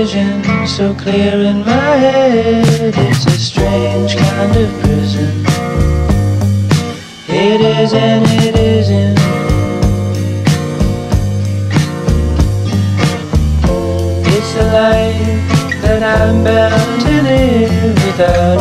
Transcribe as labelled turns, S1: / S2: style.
S1: Vision so clear in my head, it's a strange kind of prison. It is and it isn't. It's a life that I'm bound to live without